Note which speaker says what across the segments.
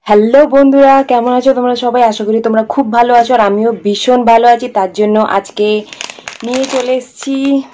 Speaker 1: Hello বন্ধুরা, কেমন আছো তোমরা সবাই? আশা করি তোমরা খুব ভালো আছো আর আমিও ভীষণ ভালো আছি। তার জন্য আজকে নিয়ে চলে এসেছি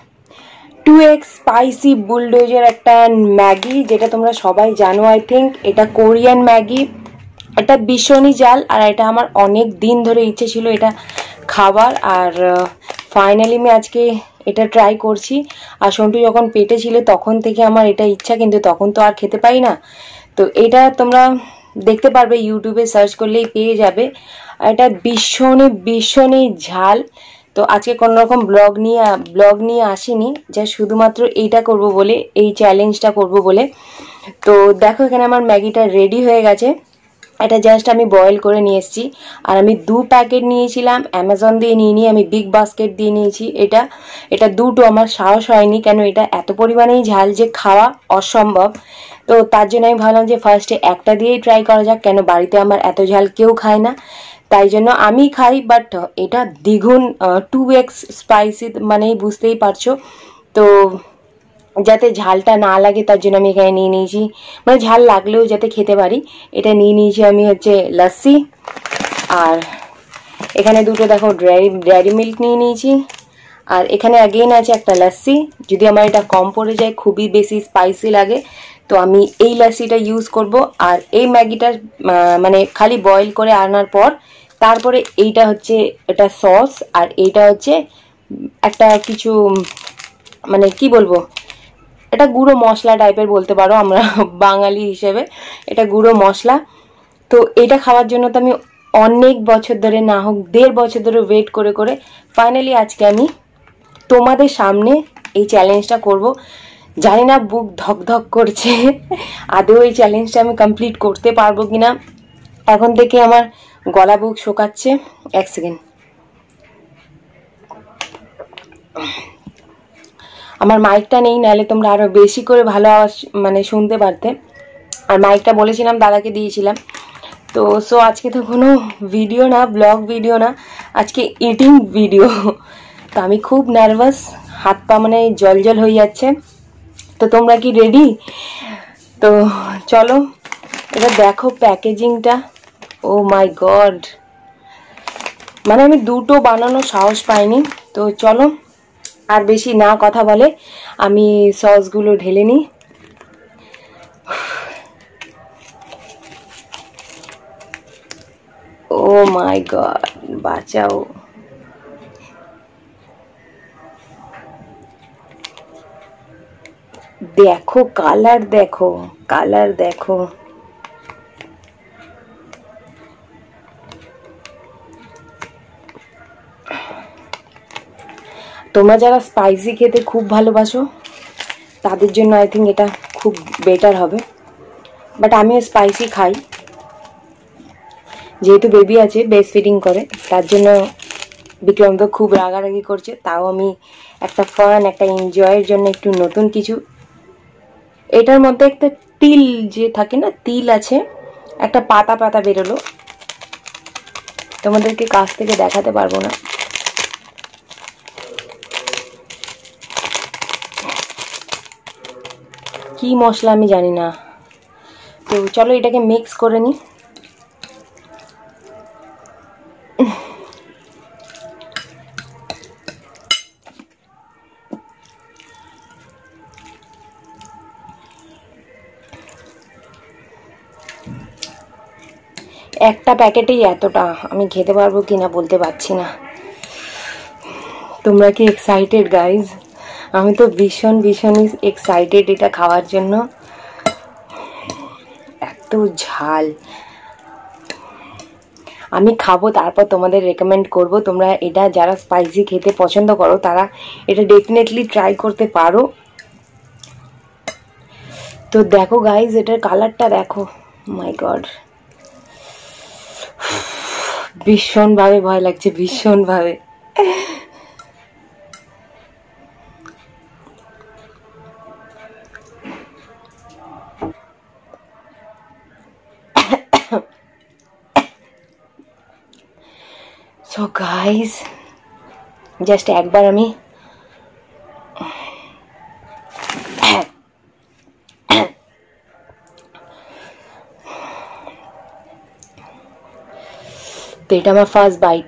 Speaker 1: 2x স্পাইসি বুলডোজার একটা ম্যাগি, যেটা তোমরা সবাই জানো। আই থিঙ্ক এটা কোরিয়ান ম্যাগি। এটা ভীষণই জাল আর এটা আমার অনেক দিন ধরে ইচ্ছে ছিল এটা খাবার। আর ফাইনালি আমি আজকে এটা ট্রাই করছি। আর সন্টু যখন পেটে ছিল তখন থেকে আমার এটা ইচ্ছা, কিন্তু তখন তো আর খেতে পাই না। তো এটা তোমরা দেখতে পারবে, ইউটিউবে সার্চ করলেই পেয়ে যাবে। এটা ভীষণই ভীষণই ঝাল। তো আজকে কোনো রকম ব্লগ নিয়ে আসিনি, যা শুধুমাত্র এইটা করব বলে, এই চ্যালেঞ্জটা করব বলে। তো দেখো এখানে আমার ম্যাগিটা রেডি হয়ে গেছে। এটা জাস্ট আমি বয়েল করে নিয়ে এসেছি। আর আমি 2 প্যাকেট নিয়েছিলাম, অ্যামাজন দিয়ে নিয়ে আমি বিগ বাস্কেট দিয়ে নিয়েছি। এটা দুটো আমার সাহস হয়নি, কেন এটা এত পরিমাণেই ঝাল যে খাওয়া অসম্ভব। তো তার জন্য আমি ভাবলাম যে ফার্স্টে একটা দিয়েই ট্রাই করা যাক, কেন বাড়িতে আমার এত ঝাল কেউ খায় না, তাই জন্য আমি খাই। বাট এটা দ্বিগুণ 2x স্পাইসি, মানেই বুঝতেই পারছো। তো যাতে ঝালটা না লাগে তার জন্য আমি এখানে নিয়ে নিয়েছি, মানে ঝাল লাগলেও যাতে খেতে পারি, এটা নিয়ে নিয়েছি আমি হচ্ছে লস্যি। আর এখানে দুটো দেখো ডেয়ারি মিল্ক নিয়ে নিয়েছি। আর এখানে অ্যাগেইন আছে একটা লস্যি। যদি আমার এটা কম পড়ে যায়, খুবই বেশি স্পাইসি লাগে, তো আমি এই লস্যিটা ইউজ করব। আর এই ম্যাগিটা মানে খালি বয়েল করে আনার পর তারপরে এইটা হচ্ছে এটা সস, আর এইটা হচ্ছে একটা কিছু, মানে কি বলবো, এটা গুঁড়ো মশলা টাইপের বলতে পারো, আমরা বাঙালি হিসেবে এটা গুঁড়ো মশলা। তো এটা খাওয়ার জন্য তো আমি অনেক বছর ধরে, না হোক 1.5 বছর ধরে ওয়েট করে করে ফাইনালি আজকে আমি তোমাদের সামনে এই চ্যালেঞ্জটা করব। জানি না বুক ধক ধক করছে, আদৌ এই চ্যালেঞ্জটা আমি কমপ্লিট করতে পারবো কিনা। এখন থেকে আমার গলা বুক শোকাচ্ছে। এক সেকেন্ড, আমার মাইকটা নেই, নাহলে তোমরা আরো বেশি করে ভালো আওয়াজ মানে শুনতে পারতে। আর মাইকটা বলেছিলাম দাদাকে দিয়েছিলাম। তো সো আজকে তো কোনো ভিডিও না, ব্লগ ভিডিও না, আজকে ইটিং ভিডিও। তো আমি খুব নার্ভাস, হাত পা মানে জল জল হয়ে যাচ্ছে। তো তোমরা কি রেডি? তো চলো, এটা দেখো প্যাকেজিংটা। ও মাই গড, মানে আমি দুটো বানানোর সাহস পাইনি। তো চলো আর বেশি না কথা বলে আমি সসগুলো ঢেলে নিই। ও মাই গড, বাঁচাও। দেখো কালার, দেখো কালার, দেখো। তোমরা যারা স্পাইসি খেতে খুব ভালোবাসো তাদের জন্য আই থিঙ্ক এটা খুব বেটার হবে। বাট আমিও স্পাইসি খাই, যেহেতু বেবি আছে, ব্রেস্ট ফিডিং করে, তার জন্য বিক্রম তো খুব রাগারাগি করছে। তাও আমি একটা ফান, একটা এনজয়ের জন্য একটু নতুন কিছু। এটার মধ্যে একটা তিল যে থাকে না, তিল আছে, একটা পাতা পাতা বেরোলো, তোমাদেরকে কাছ থেকে দেখাতে পারবো না। কি মশলা আমি জানি না। তো চলো এটাকে মিক্স করে নিই। একটা প্যাকেটেই এতটা, আমি খেতে পারবো কিনা বলতে পারছি না। তোমরা কি এক্সাইটেড গাইজ? আমি তো ভীষণ ভীষণই এক্সাইটেড এটা খাওয়ার জন্য। এত ঝাল, আমি খাবো তারপর তোমাদের রেকমেন্ড করব। তোমরা এটা যারা স্পাইসি খেতে পছন্দ করো তারা এটা ডেফিনেটলি ট্রাই করতে পারো। তো দেখো গাইজ, এটার কালারটা দেখো, মাই গড, ভীষণ ভাবে ভয় লাগছে, ভীষণ ভাবে। সো গাইজ, জাস্ট একবার আমি তো এটা আমার ফার্স্ট বাইট।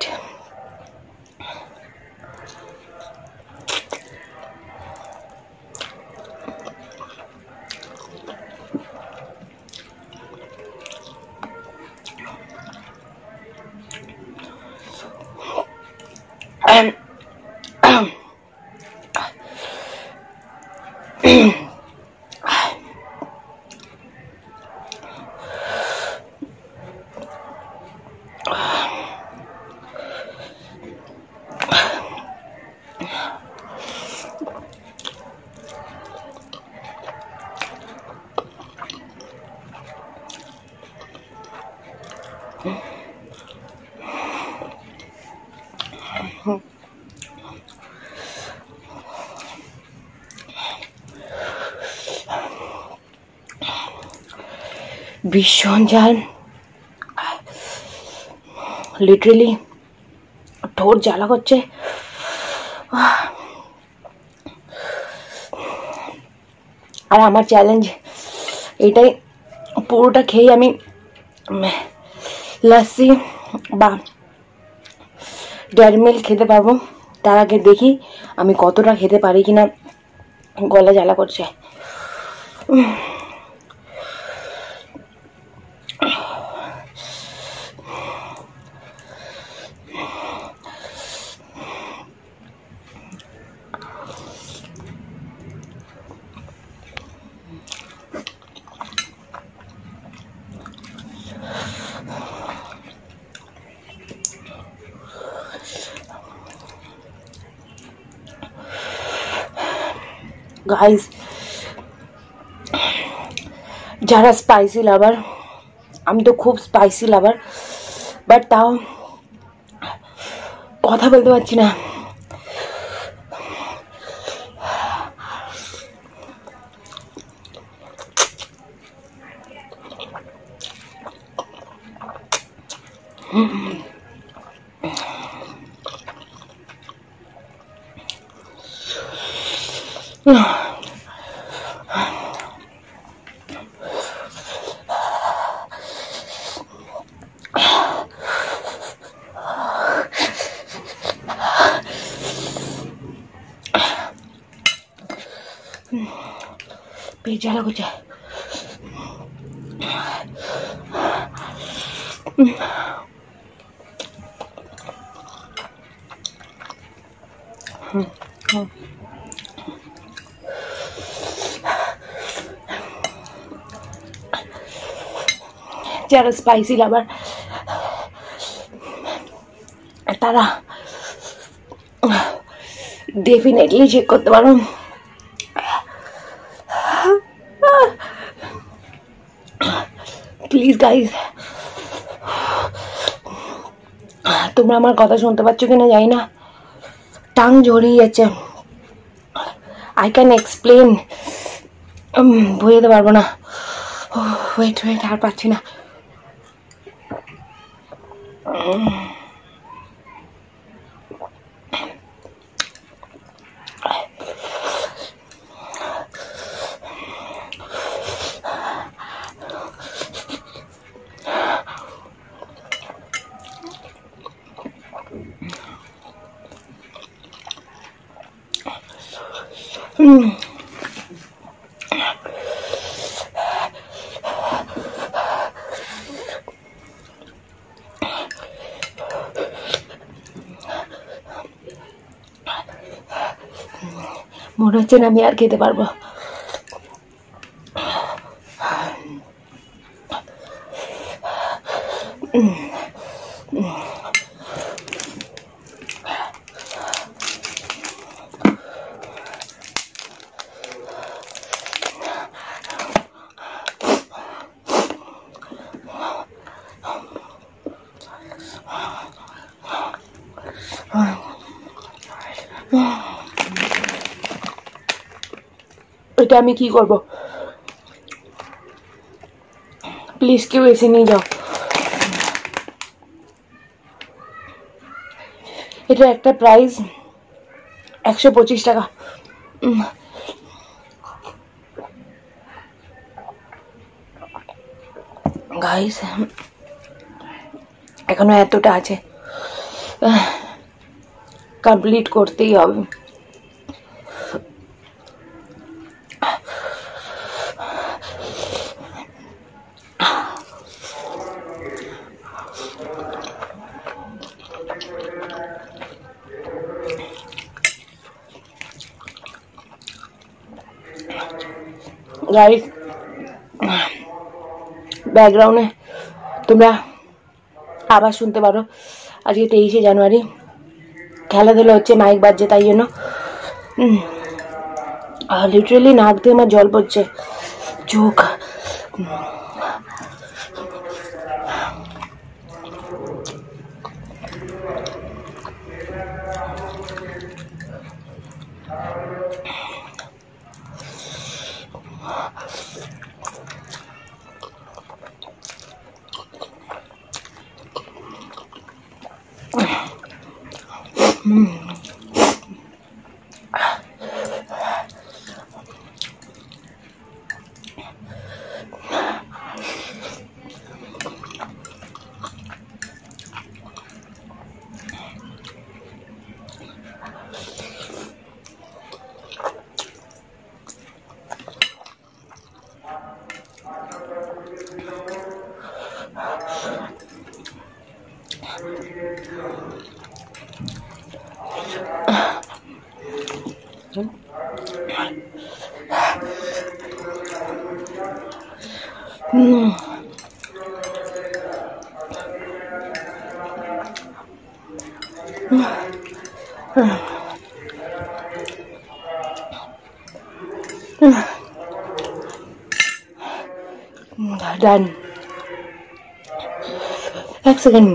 Speaker 1: ভীষণ ঝাল, লিটারেলি ঠোঁট জ্বালা করছে। আর আমার চ্যালেঞ্জ এটাই, পুরোটা খেয়ে আমি লস্যি বা ডেয়ারি মিল্ক খেতে পারবো। তার আগে দেখি আমি কতটা খেতে পারি কিনা, গলা জ্বালা করছে। গাইস, যারা স্পাইসি লাভার, আমি তো খুব স্পাইসি লাভার, বাট তাও কথা বলতে পারছি না। পেট জ্বালা করছে। যারা স্পাইসি লাভার তারা ডেফিনেটলি চেক করতে পারো। প্লিজ গাইজ, তোমরা আমার কথা শুনতে পাচ্ছ কিনা জানি না, টাং ঝরিয়ে যাচ্ছে। আই ক্যান এক্সপ্লেন, বোঝাতে পারবো না। ওয়েট ওয়েট, আর পাচ্ছি না। মনে হচ্ছে না আমি আর খেতে পারবো। এটা আমি কি করব? প্লিজ কেউ এসে নিয়ে যাও। এটা একটা প্রাইস 125 টাকা। গাইস, এখনো এতটা আছে, কমপ্লিট করতেই হবে। গাইস, ব্যাকগ্রাউন্ডে তোমরা আবার শুনতে পারো, আজকে 23শে জানুয়ারি, খেলাধুলা হচ্ছে, মাইক বাজছে, তাই জন্য লিটারেলি নাক দিয়ে আমার জল পড়ছে, চোখ। Done. एक second.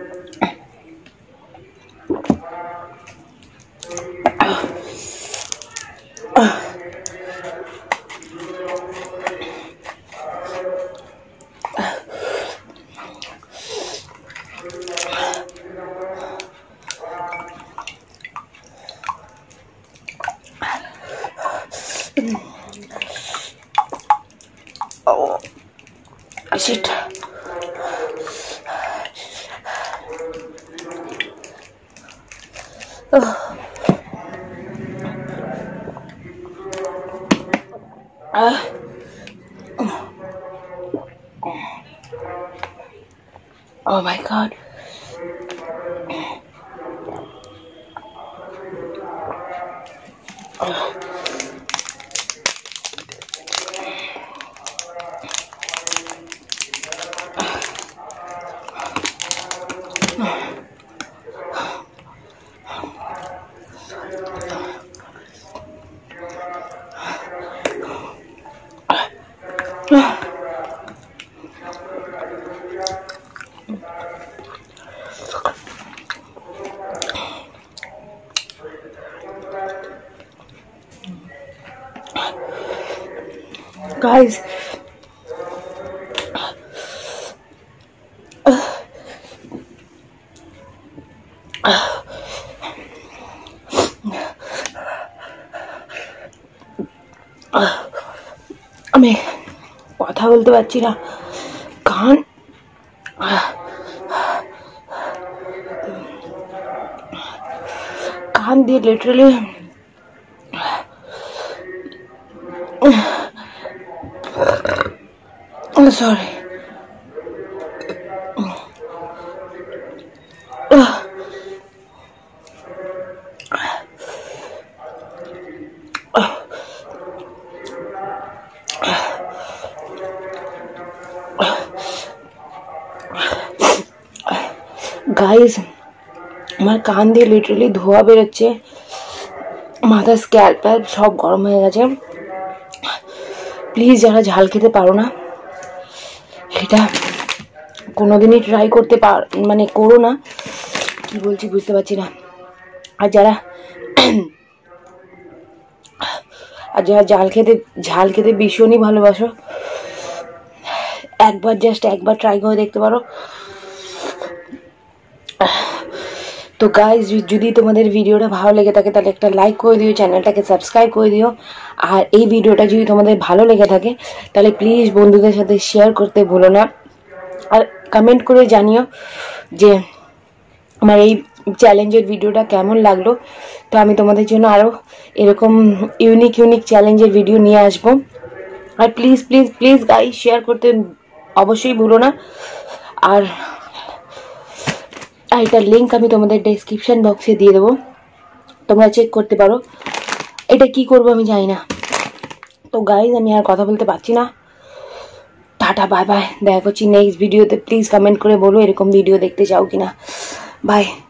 Speaker 1: Oh, shit. Oh my God. Guys, আমি কথা বলতে পারছি না, কান দিয়ে লিটারালি sorry. গাইস, আমার কান দিয়ে লিটারালি ধোয়া বেরোচ্ছে, মাথা স্ক্যাল্প সব গরম হয়ে গেছে। প্লিজ যারা ঝাল খেতে পারো না, এটা কোনোদিনই ট্রাই করতে মানে করো না, কি বলছি বুঝতে পারছি না। আর যারা ঝাল খেতে ভীষণই ভালোবাসো, একবার ট্রাই করে দেখতে পারো। তো গাইজ, যদি তোমাদের ভিডিওটা ভালো লেগে থাকে তাহলে একটা লাইক করে দিও, চ্যানেলটাকে সাবস্ক্রাইব করে দিও। আর এই ভিডিওটা যদি তোমাদের ভালো লেগে থাকে তাহলে প্লিজ বন্ধুদের সাথে শেয়ার করতে ভুলো না। আর কমেন্ট করে জানিও যে আমার এই চ্যালেঞ্জের ভিডিওটা কেমন লাগলো। তো আমি তোমাদের জন্য আরও এরকম ইউনিক চ্যালেঞ্জের ভিডিও নিয়ে আসবো। আর please please please guys share করতে অবশ্যই ভুলো না। আর এটার লিঙ্ক আমি তোমাদের ডেসক্রিপশন বক্সে দিয়ে দেবো, তোমরা চেক করতে পারো। এটা কি করবো আমি জানি না। তো গাইজ আমি আর কথা বলতে পারছি না, টাটা বাই বাই, দেখা করছি নেক্সট ভিডিওতে। প্লিজ কমেন্ট করে বলো এরকম ভিডিও দেখতে চাও কিনা। বাই।